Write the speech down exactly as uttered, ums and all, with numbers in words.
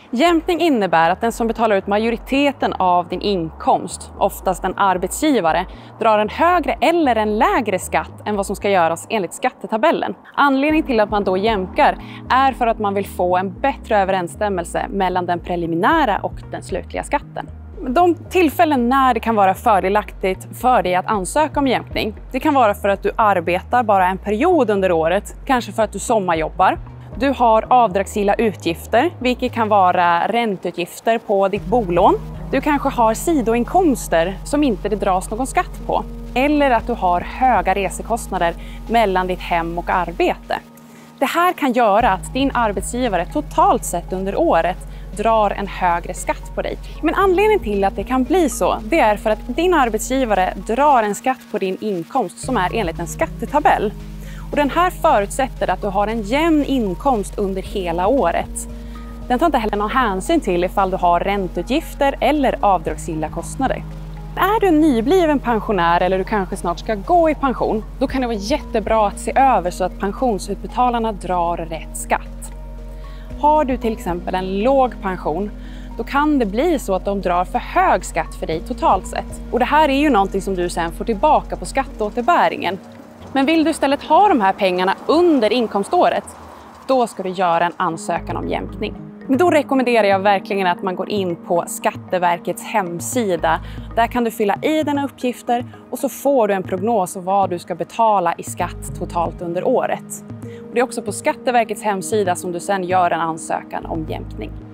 Jämkning innebär att den som betalar ut majoriteten av din inkomst, oftast en arbetsgivare, drar en högre eller en lägre skatt än vad som ska göras enligt skattetabellen. Anledningen till att man då jämkar är för att man vill få en bättre överensstämmelse mellan den preliminära och den slutliga skatten. De tillfällen när det kan vara fördelaktigt för dig att ansöka om jämkning, det kan vara för att du arbetar bara en period under året, kanske för att du sommarjobbar. Du har avdragsgilla utgifter, vilket kan vara ränteutgifter på ditt bolån. Du kanske har sidoinkomster som inte det dras någon skatt på. Eller att du har höga resekostnader mellan ditt hem och arbete. Det här kan göra att din arbetsgivare totalt sett under året drar en högre skatt på dig. Men anledningen till att det kan bli så, det är för att din arbetsgivare drar en skatt på din inkomst som är enligt en skattetabell. Och den här förutsätter att du har en jämn inkomst under hela året. Den tar inte heller någon hänsyn till ifall du har ränteutgifter eller avdragsgilla kostnader. Är du en nybliven pensionär eller du kanske snart ska gå i pension, då kan det vara jättebra att se över så att pensionsutbetalarna drar rätt skatt. Har du till exempel en låg pension, då kan det bli så att de drar för hög skatt för dig totalt sett. Och det här är ju någonting som du sen får tillbaka på skatteåterbäringen. Men vill du istället ha de här pengarna under inkomståret, då ska du göra en ansökan om jämkning. Men då rekommenderar jag verkligen att man går in på Skatteverkets hemsida. Där kan du fylla i dina uppgifter och så får du en prognos om vad du ska betala i skatt totalt under året. Och det är också på Skatteverkets hemsida som du sedan gör en ansökan om jämkning.